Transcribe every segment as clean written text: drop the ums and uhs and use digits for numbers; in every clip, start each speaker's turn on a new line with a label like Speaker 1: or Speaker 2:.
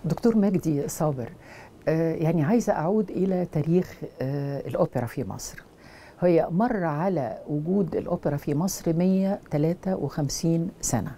Speaker 1: دكتور مجدي صابر، يعني عايزة أعود إلى تاريخ الأوبرا في مصر. هي مر على وجود الأوبرا في مصر 153 سنة،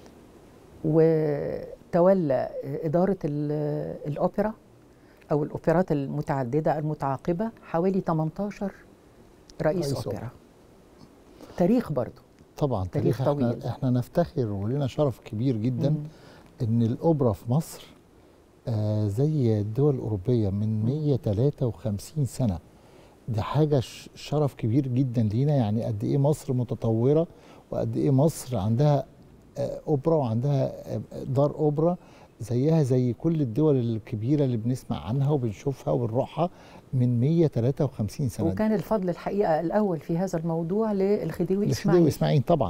Speaker 1: وتولى إدارة الأوبرا أو الأوبرات المتعددة المتعاقبة حوالي 18 رئيس أوبرا. تاريخ برضو
Speaker 2: طبعا تاريخ طويل. احنا نفتخر ولنا شرف كبير جدا ان الأوبرا في مصر زي الدول الأوروبية من 153 سنة. دي حاجة شرف كبير جدا لينا، يعني قد ايه مصر متطورة وقد ايه مصر عندها أوبرا وعندها دار أوبرا زيها زي كل الدول الكبيرة اللي بنسمع عنها وبنشوفها وبنروحها من 153 سنة.
Speaker 1: وكان الفضل الحقيقة الأول في هذا الموضوع للخديوي
Speaker 2: إسماعيل طبعا.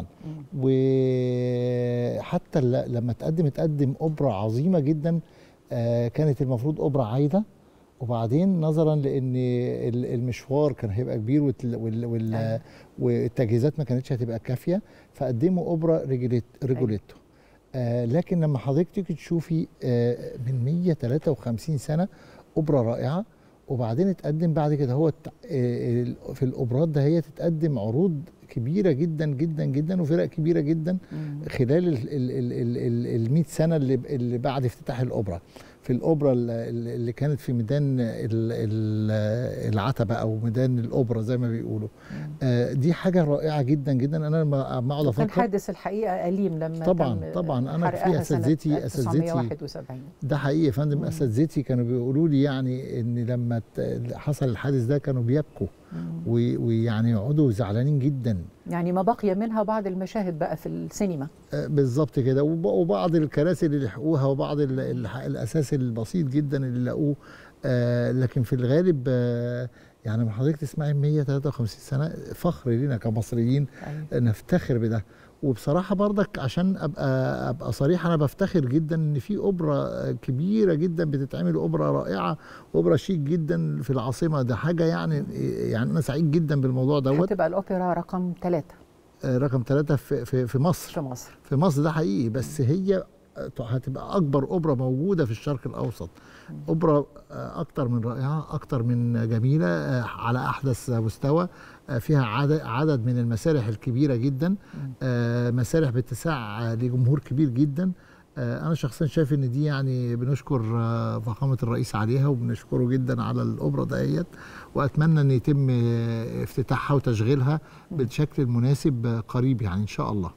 Speaker 2: وحتى لما تقدم أوبرا عظيمة جدا، كانت المفروض أوبرا عايدة، وبعدين نظرا لأن المشوار كان هيبقى كبير والتجهيزات ما كانتش هتبقى كافية، فقدموا أوبرا ريجوليتو. لكن لما حضرتك تشوفي من 153 سنة أوبرا رائعة، وبعدين اتقدم بعد كده هو في الأوبرات ده هي تتقدم عروض كبيرة جدا جدا جدا وفرق كبيرة جدا خلال ال 100 سنة اللي بعد افتتاح الأوبرا. في الأوبرا اللي كانت في ميدان العتبة أو ميدان الأوبرا زي ما بيقولوا، دي حاجة رائعة جدا جدا. أنا لما أقعد أفكر
Speaker 1: كان حادث الحقيقة أليم لما
Speaker 2: طبعا أنا في أساتذتي
Speaker 1: 1971.
Speaker 2: ده حقيقي يا فندم. أساتذتي كانوا بيقولوا لي يعني إن لما حصل الحادث ده كانوا بيبكوا ويعني يقعدوا زعلانين جدا.
Speaker 1: يعني ما بقي منها بعض المشاهد بقى في السينما
Speaker 2: بالظبط كده، وبعض الكراسي اللي لحقوها وبعض الأساس البسيط جدا اللي لقوه. لكن في الغالب يعني لما حضرتك تسمعي 153 سنة فخر لينا كمصريين. نفتخر بده. وبصراحة برضك عشان أبقى صريح، أنا بفتخر جدا إن في أوبرا كبيرة جدا بتتعمل، أوبرا رائعة، أوبرا شيك جدا في العاصمة. ده حاجة يعني أنا سعيد جدا بالموضوع دوت.
Speaker 1: هتبقى الأوبرا رقم 3.
Speaker 2: رقم 3 في مصر. في مصر ده حقيقي، بس هي هتبقى أكبر أوبرا موجودة في الشرق الأوسط. أوبرا أكتر من رائعة، أكتر من جميلة، على أحدث مستوى، فيها عدد من المسارح الكبيرة جدا، مسارح باتساع لجمهور كبير جدا. أنا شخصيا شايف إن دي يعني بنشكر فخامة الرئيس عليها وبنشكره جدا على الأوبرا دهيت، وأتمنى إن يتم افتتاحها وتشغيلها بالشكل المناسب قريب يعني إن شاء الله.